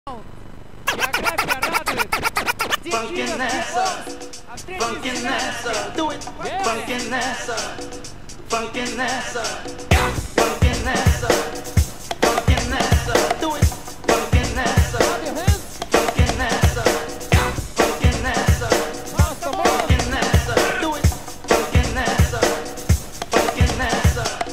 География радует. Funkin' Nessa, Funkin' Nessa, do it, Funkin' Nessa, Funkin' Nessa, Funkin' Nessa, Funkin' Nessa, do it, Funkin' Nessa, Funkin' Nessa, Funkin' Nessa, Funkin' Nessa, do it, Funkin' Nessa, Funkin' Nessa.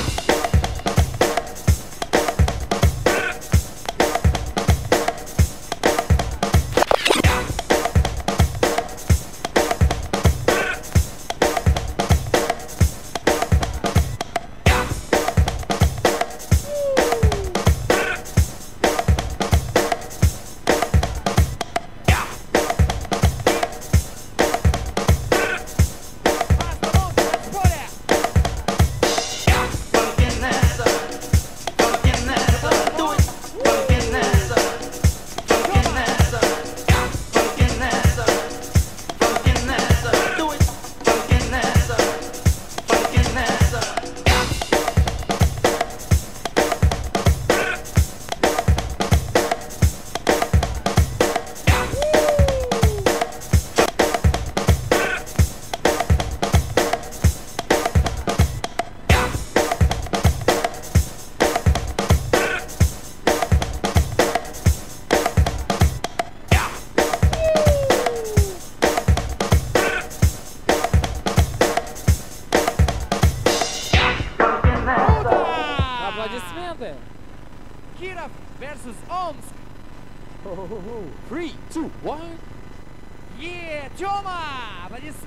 Аплодисменты! Киров versus Омск. 3, 2, 1. Тёма! Аплодисменты!